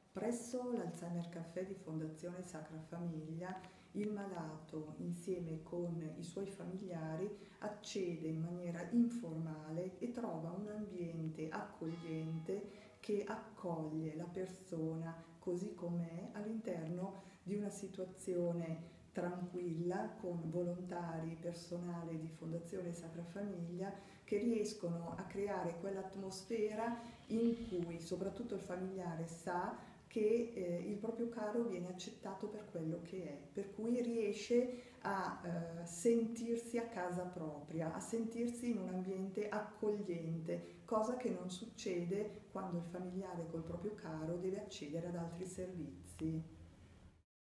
Presso l'Alzheimer Caffè di Fondazione Sacra Famiglia, il malato, insieme con i suoi familiari, accede in maniera informale e trova un ambiente accogliente che accoglie la persona così com'è all'interno di una situazione tranquilla, con volontari, personale di Fondazione Sacra Famiglia che riescono a creare quell'atmosfera in cui soprattutto il familiare sa che il proprio caro viene accettato per quello che è, per cui riesce a sentirsi a casa propria, a sentirsi in un ambiente accogliente, cosa che non succede quando il familiare col proprio caro deve accedere ad altri servizi.